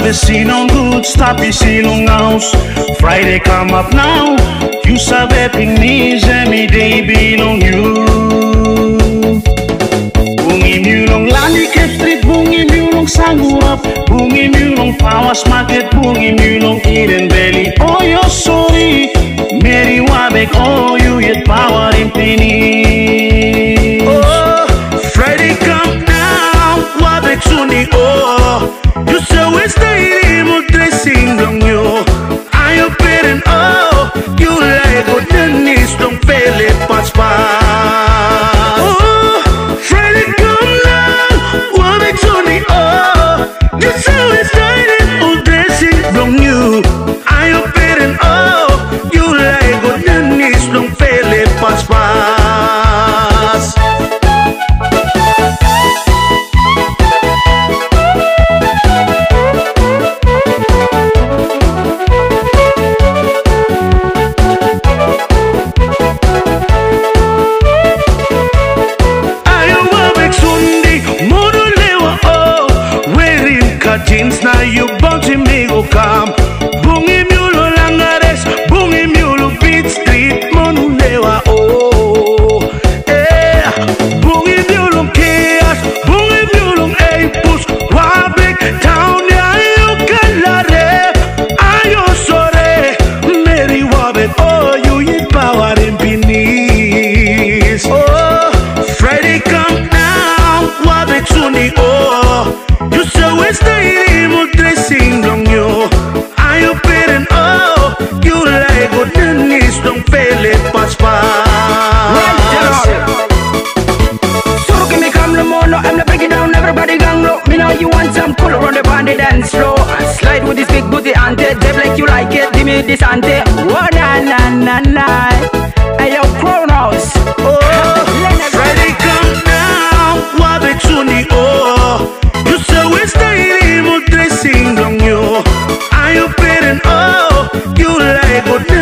sabe se não good, stop e se não house. Friday come up now, you sabe ping me, me day be on you. Bungi mulong landi Cape Street, bungi mulong Sangurap, bungi mulong Pawas Market, bungi mulong Eden Valley. Oh you're sorry, Mary Wabek, oh you yet power in penny. Oh, Friday come now, Wabek Sunday, oh, you so stay in dressing on you. Are you parent, oh, you like what the knees don't fail it, pass by. Jeans now you bounty me go come. Bungi mulo langares, bungi mulo beat street monulewa oh. Eh, bungi mulo chaos, bungi mulo apus, Wabek town ya you kalare. Ayo sore, Mary Wabek oh you hit power in beneath. Oh, Friday come now, Wabek Sunday oh. You so stay dressing on you. Are you parent? Oh, you like what the knees don't fail it, pass by. So give me come the mono, I'm not breaking down, everybody gang low. Me know you want some color on the bandit and slow. And slide with this big booty ante, dev like you like it, give me this ante. Oh na na na na, ayo Kronos. Oh, Friday come now, Wabek Sunday oh. You so stay dressing on you. Are you parent? Oh, you like what